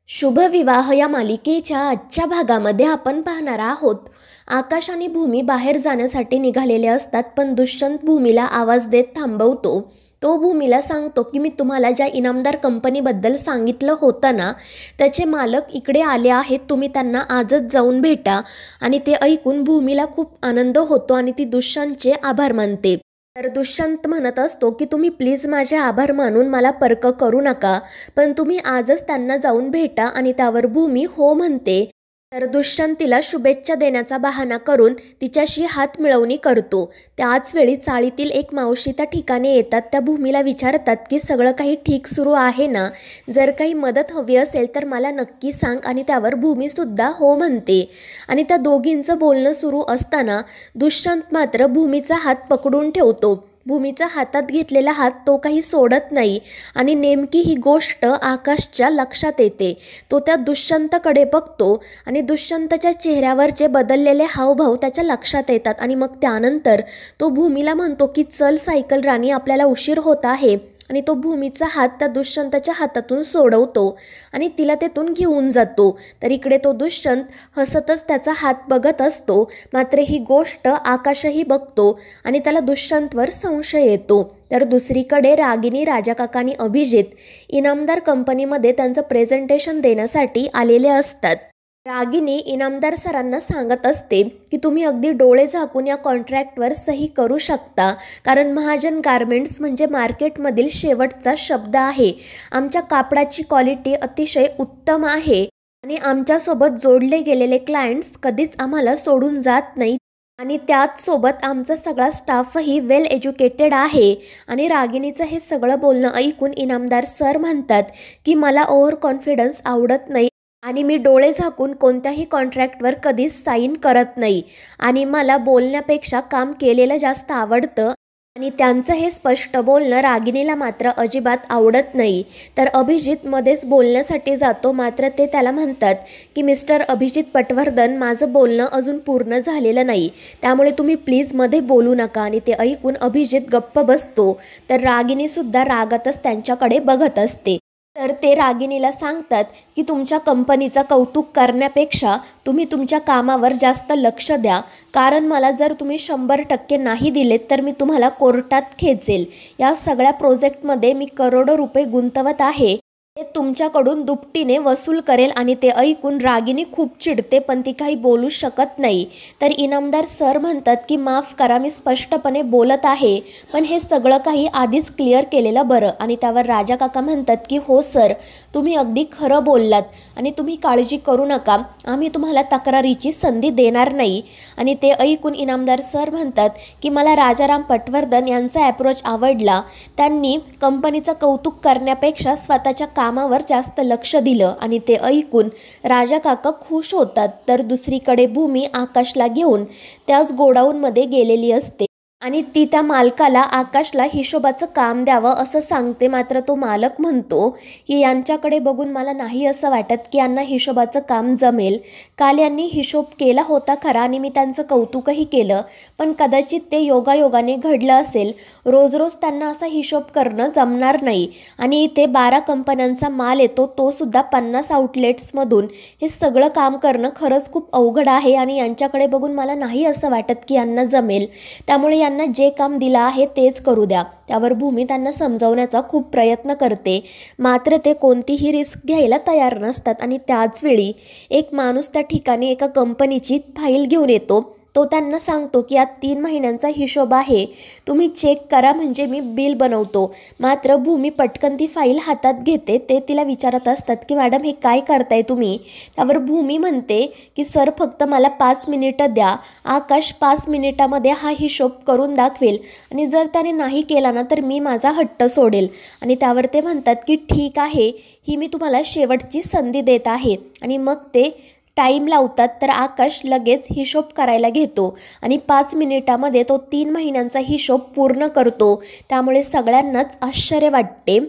शुभविवाह या मालिकेच्या आजच्या भागामध्ये आपण पाहणार आहोत. आकाश आणि भूमी बाहेर जाण्यासाठी निघालेले असतात, पण दुष्यंत भूमीला आवाज देत थांबवतो. तो भूमीला सांगतो की मी तुम्हाला ज्या इनामदार कंपनीबद्दल सांगितलं होतं ना, त्याचे मालक इकडे आले आहेत, तुम्ही त्यांना आजच जाऊन भेटा. आणि ते ऐकून भूमीला खूप आनंद होतो आणि ती दुष्यंतचे आभार मानते. तर दुष्यंत म्हणत असतो की तुम्ही प्लीज माझे आभार मानून मला पर्क करू नका, पण तुम्ही आजच त्यांना जाऊन भेटा. आणि त्यावर भूमी हो म्हणते. तर दुष्यंत तिला शुभेच्छा देण्याचा बहाणा करून तिच्याशी हात मिळवणी करतो. त्याच वेळी चाळीतील एक मावशी त्या ठिकाणी येतात. त्या भूमीला विचारतात की सगळं काही ठीक सुरू आहे ना, जर काही मदत हवी असेल तर मला नक्की सांग. आणि त्यावर भूमीसुद्धा हो म्हणते. आणि त्या दोघींचं बोलणं सुरू असताना दुष्यंत मात्र भूमीचा हात पकडून ठेवतो. भूमीचा हातात घेतलेला हात तो काही सोडत नाही. आणि नेमकी ही गोष्ट आकाशच्या लक्षात येते. तो त्या दुष्यंतकडे बघतो आणि दुष्यंतच्या चेहऱ्यावरचे बदललेले हावभाव त्याच्या लक्षात येतात. आणि मग त्यानंतर तो भूमीला म्हणतो की चल सायकल राणी, आपल्याला उशीर होत आहे. आणि तो भूमीचा हात त्या दुष्यंतच्या हातातून सोडवतो आणि तिला तेथून घेऊन जातो. तर इकडे तो दुष्यंत हसतच त्याचा हात बघत असतो. मात्र ही गोष्ट आकाशही बघतो आणि त्याला दुष्यंतवर संशय येतो. तर दुसरीकडे रागिनी, राजाकाका आणि अभिजित इनामदार कंपनीमध्ये त्यांचं प्रेझेंटेशन देण्यासाठी आलेले असतात. रागिनी इनामदार सरांना सांगत असते की तुम्ही अगदी डोळे झाकून या कॉन्ट्रॅक्टवर सही करू शकता, कारण महाजन गारमेंट्स म्हणजे मार्केटमधील शेवटचा शब्द आहे. आमच्या कापडाची क्वालिटी अतिशय उत्तम आहे आणि आमच्यासोबत जोडले गेलेले क्लायंट्स कधीच आम्हाला सोडून जात नाहीत. आणि त्याचसोबत आमचा सगळा स्टाफही वेल एज्युकेटेड आहे. आणि रागिनीचं हे सगळं बोलणं ऐकून इनामदार सर म्हणतात की मला ओव्हर कॉन्फिडन्स आवडत नाही आणि मी डोळे झाकून कोणत्याही कॉन्ट्रॅक्टवर कधीच साईन करत नाही. आणि मला बोलण्यापेक्षा काम केलेलं जास्त आवडतं. आणि त्यांचं हे स्पष्ट बोलणं रागिनीला मात्र अजिबात आवडत नाही. तर अभिजित मध्येच बोलण्यासाठी जातो. मात्र ते त्याला म्हणतात की मिस्टर अभिजित पटवर्धन, माझं बोलणं अजून पूर्ण झालेलं नाही, त्यामुळे तुम्ही प्लीज मध्ये बोलू नका. आणि ते ऐकून अभिजित गप्प बसतो. तर रागिनीसुद्धा रागातच त्यांच्याकडे बघत असते. तर ते रागिनीला सांगतात की तुमच्या कंपनीचं कौतुक करण्यापेक्षा तुम्ही तुमच्या कामावर जास्त लक्ष द्या, कारण मला जर तुम्ही 100% नाही दिलेत तर मी तुम्हाला कोर्टात खेचेल. या सगळ्या प्रोजेक्टमध्ये मी करोडो रुपये गुंतवत आहे, ते तुमच्याकडून दुपटीने वसूल करेल. आणि ते ऐकून रागिनी खूप चिडते, पण ती काही बोलू शकत नाही. तर इनामदार सर म्हणतात की माफ करा, मी स्पष्टपणे बोलत आहे, पण हे सगळं काही आधीच क्लिअर केलेलं बरं. आणि त्यावर राजा काका म्हणतात की हो सर, तुम्ही अगदी खरं बोललात आणि तुम्ही काळजी करू नका, आम्ही तुम्हाला तक्रारीची संधी देणार नाही. आणि ते ऐकून इनामदार सर म्हणतात की मला राजाराम पटवर्धन यांचा ॲप्रोच आवडला. त्यांनी कंपनीचं कौतुक करण्यापेक्षा स्वतःच्या कामावर जास्त लक्ष दिलं. आणि ते ऐकून राजा काका खुश होतात. तर दुसरीकडे भूमी आकाशला घेऊन त्याच गोडाऊनमध्ये गेलेली असते आणि ती त्या मालकाला आकाशला हिशोबाचं काम द्यावं असं सांगते. मात्र तो मालक म्हणतो की यांच्याकडे बघून मला नाही असं वाटत की यांना हिशोबाचं काम जमेल. काल यांनी हिशोब केला होता खरा आणि मी त्यांचं कौतुकही केलं, पण कदाचित ते योगायोगाने घडलं असेल. रोज रोज त्यांना असा हिशोब करणं जमणार नाही. आणि इथे 12 कंपन्यांचा माल येतो, तो सुद्धा 50 आउटलेट्समधून. हे सगळं काम करणं खरंच खूप अवघड आहे आणि यांच्याकडे बघून मला नाही असं वाटत की यांना जमेल. त्यामुळे यांना जे काम दिलं आहे तेच करू द्या. त्यावर भूमी त्यांना समजावण्याचा खूप प्रयत्न करते, मात्र ते कोणतीही रिस्क घ्यायला तयार नसतात. आणि त्याचवेळी एक माणूस त्या ठिकाणी एका कंपनीची फाईल घेऊन येतो. तो त्यांना सांगतो की यात 3 महिन्यांचा हिशोब आहे, तुम्ही चेक करा, म्हणजे मी बिल बनवतो. मात्र भूमी पटकन ती फाईल हातात घेते. ते तिला विचारत असतात की मॅडम हे काय करताय तुम्ही. त्यावर भूमी म्हणते की सर फक्त मला 5 मिनिटं द्या, आकाश 5 मिनिटामध्ये हा हिशोब करून दाखवेल आणि जर त्याने नाही केला ना तर मी माझा हट्ट सोडेल. आणि त्यावर ते म्हणतात की ठीक आहे, ही मी तुम्हाला शेवटची संधी देत आहे. आणि मग ते टाईम लावतात. तर आकाश लगेच हिशोब करायला घेतो आणि 5 मिनिटामध्ये तो 3 महिन्यांचा हिशोब पूर्ण करतो. त्यामुळे सगळ्यांनाच आश्चर्य वाटते.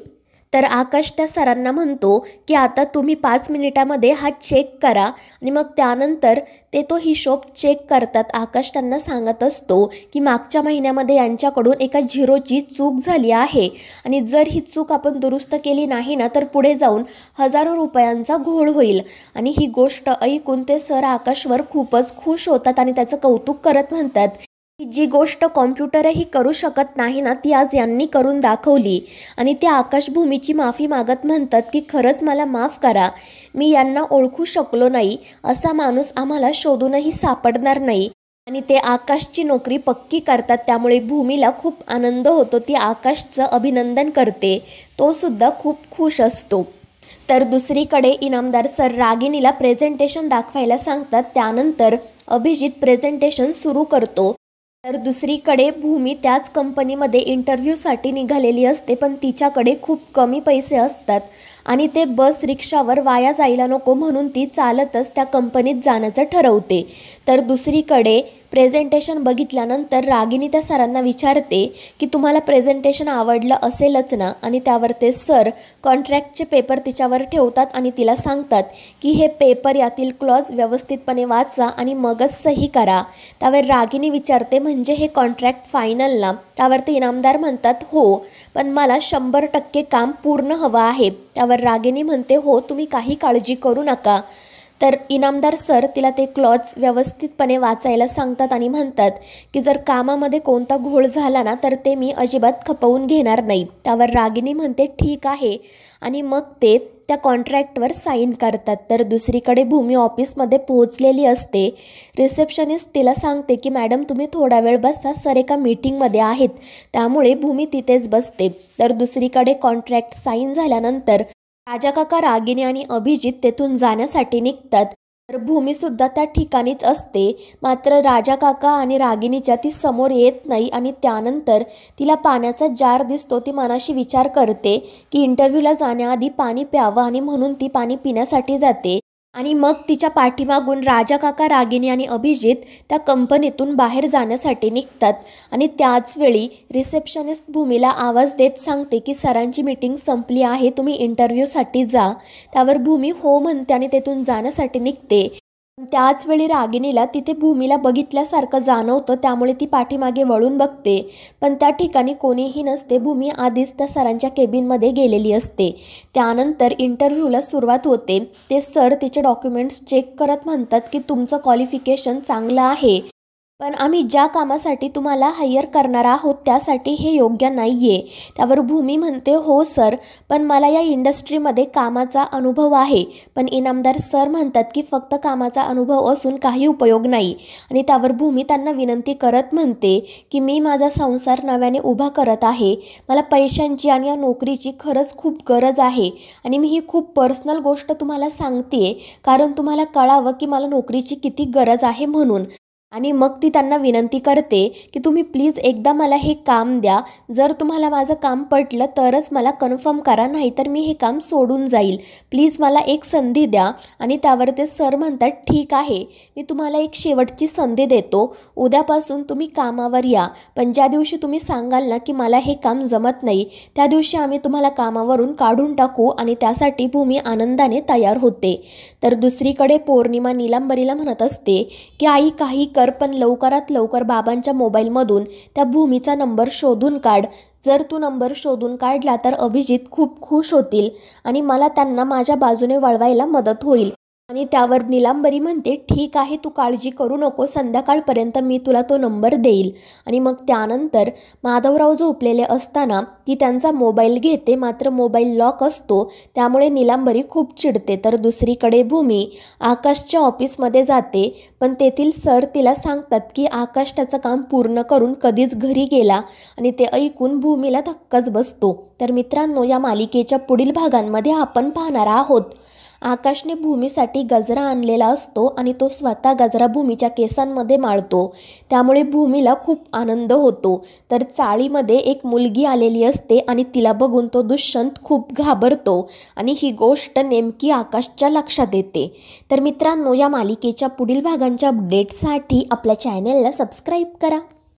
तर आकाश त्या सरांना म्हणतो की आता तुम्ही 5 मिनिटामध्ये हा चेक करा आणि मग त्यानंतर ते तो हिशोब चेक करतात. आकाश त्यांना सांगत असतो की मागच्या महिन्यामध्ये यांच्याकडून एका झिरोची चूक झाली आहे आणि जर ही चूक आपण दुरुस्त केली नाही ना तर पुढे जाऊन हजारो रुपयांचा घोळ होईल. आणि ही गोष्ट ऐकून ते सर आकाशवर खूपच खुश होतात आणि त्याचं कौतुक करत म्हणतात की जी गोष्ट कॉम्प्युटरही करू शकत नाही ना ती आज यांनी करून दाखवली. आणि ते आकाश भूमीची माफी मागत म्हणतात की खरंच मला माफ करा, मी यांना ओळखू शकलो नाही, असा माणूस आम्हाला शोधूनही सापडणार नाही. आणि ते आकाशची नोकरी पक्की करतात. त्यामुळे भूमीला खूप आनंद होतो. ती आकाशचं अभिनंदन करते, तो सुद्धा खूप खुश असतो. तर दुसरीकडे इनामदार सर रागिनीला प्रेझेंटेशन दाखवायला सांगतात. त्यानंतर अभिजित प्रेझेंटेशन सुरू करतो. तर दुसरीकडे भूमी त्याच कंपनीमध्ये इंटरव्ह्यूसाठी निघालेली असते, पण तिच्याकडे खूप कमी पैसे असतात आणि ते बस रिक्षावर वाया जायला नको म्हणून ती चालतच त्या कंपनीत जाण्याचं ठरवते. तर दुसरीकडे प्रेझेंटेशन बघितल्यानंतर रागिनी त्या सरांना विचारते की तुम्हाला प्रेझेंटेशन आवडलं असेलच ना. आणि त्यावर ते सर कॉन्ट्रॅक्टचे पेपर तिच्यावर ठेवतात आणि तिला सांगतात की हे पेपर यातील क्लॉज व्यवस्थितपणे वाचा आणि मगच सही करा. त्यावर रागिनी विचारते म्हणजे हे कॉन्ट्रॅक्ट फायनल ना. त्यावरती इनामदार म्हणतात हो, पण मला 100% काम पूर्ण हवं आहे. त्यावर रागिनी म्हणते हो, तुम्ही काही काळजी करू नका. तर इनामदार सर तिला ते क्लॉज व्यवस्थितपणे वाचायला सांगतात आणि म्हणतात की जर कामामध्ये कोणता घोळ झाला ना तर ते मी अजिबात खपवून घेणार नाही. त्यावर रागिनी म्हणते ठीक आहे आणि मग ते त्या कॉन्ट्रॅक्टवर साईन करतात. तर दुसरीकडे भूमी ऑफिसमध्ये पोहोचलेली असते. रिसेप्शनिस्ट तिला सांगते की मॅडम तुम्ही थोडा वेळ बसा, सर एका मीटिंगमध्ये आहेत. त्यामुळे भूमी तिथेच बसते. तर दुसरीकडे कॉन्ट्रॅक्ट साईन झाल्यानंतर राजाकाका, रागिनी आणि अभिजित तेथून जाण्यासाठी निघतात. तर भूमीसुद्धा त्या ठिकाणीच असते. मात्र राजाकाका आणि रागिनीच्या ती समोर येत नाही आणि त्यानंतर तिला पाण्याचा जार दिसतो. ती मनाशी विचार करते की इंटरव्ह्यूला जाण्याआधी पाणी प्यावं आणि म्हणून ती पाणी पिण्यासाठी जाते. आणि मग तिच्या पाठीमागून राजाकाका, रागिनी आणि अभिजित त्या कंपनीतून बाहेर जाण्यासाठी निघतात. आणि त्याचवेळी रिसेप्शनिस्ट भूमीला आवाज देत सांगते की सरांची मीटिंग संपली आहे, तुम्ही इंटरव्ह्यूसाठी जा. त्यावर भूमी हो म्हणते आणि तेथून जाण्यासाठी निघते. त्याचवेळी रागिनीला तिथे भूमीला बघितल्यासारखं जाणवतं. त्यामुळे ती पाठीमागे वळून बघते, पण त्या ठिकाणी कोणीही नसते. भूमी आधीच त्या सरांच्या केबिनमध्ये गेलेली असते. त्यानंतर इंटरव्ह्यूला सुरुवात होते. ते सर तिचे डॉक्युमेंट्स चेक करत म्हणतात की तुमचं क्वालिफिकेशन चांगलं आहे, पण आम्ही ज्या कामासाठी तुम्हाला हायर करणार आहोत त्यासाठी हे योग्य नाही आहे. त्यावर भूमी म्हणते हो सर, पण मला या इंडस्ट्रीमध्ये कामाचा अनुभव आहे. पण इनामदार सर म्हणतात की फक्त कामाचा अनुभव असून काही उपयोग नाही. आणि त्यावर भूमी त्यांना विनंती करत म्हणते की मी माझा संसार नव्याने उभा करत आहे, मला पैशांची आणि या नोकरीची खरंच खूप गरज आहे. आणि मी ही खूप पर्सनल गोष्ट तुम्हाला सांगते कारण तुम्हाला कळावं की मला नोकरीची किती गरज आहे म्हणून. आणि मग ती त्यांना विनंती करते की तुम्ही प्लीज एकदा मला हे काम द्या. जर तुम्हाला माझं काम पटलं तरच मला कन्फर्म करा, नाहीतर मी हे काम सोडून जाईल. प्लीज मला एक संधी द्या. आणि त्यावर ते सर म्हणतात ठीक आहे, मी तुम्हाला एक शेवटची संधी देतो. उद्यापासून तुम्ही कामावर या, पण ज्या दिवशी तुम्ही सांगाल ना की मला हे काम जमत नाही त्या दिवशी आम्ही तुम्हाला कामावरून काढून टाकू. आणि त्यासाठी भूमी आनंदाने तयार होते. तर दुसरीकडे पौर्णिमा नीलांबरीला म्हणत असते की आई काही कर, पण लवकरात लवकर बाबांच्या मोबाईलमधून त्या भूमीचा नंबर शोधून काढ. जर तू नंबर शोधून काढला तर अभिजित खूप खुश होतील आणि मला त्यांना माझ्या बाजूने वळवायला मदत होईल. आणि त्यावर नीलांबरी म्हणते ठीक आहे, तू काळजी करू नको, संध्याकाळपर्यंत मी तुला तो नंबर देईल. आणि मग त्यानंतर माधवराव झोपलेले असताना ती त्यांचा मोबाईल घेते, मात्र मोबाईल लॉक असतो. त्यामुळे नीलांबरी खूप चिडते. तर दुसरीकडे भूमी आकाशच्या ऑफिसमध्ये जाते, पण तेथील सर तिला सांगतात की आकाश त्याचं काम पूर्ण करून कधीच घरी गेला. आणि ते ऐकून भूमीला धक्काच बसतो. तर मित्रांनो, या मालिकेच्या पुढील भागांमध्ये आपण पाहणार आहोत आकाशने भूमीसाठी गजरा आणलेला असतो आणि तो स्वतः गजरा भूमीच्या केसांमध्ये माळतो. त्यामुळे भूमीला खूप आनंद होतो. तर चाळीमध्ये एक मुलगी आलेली असते आणि तिला बघून तो दुष्यंत खूप घाबरतो आणि ही गोष्ट नेमकी आकाशच्या लक्षात येते. तर मित्रांनो, या मालिकेच्या पुढील भागांच्या अपडेटसाठी आपल्या चॅनेलला सबस्क्राईब करा.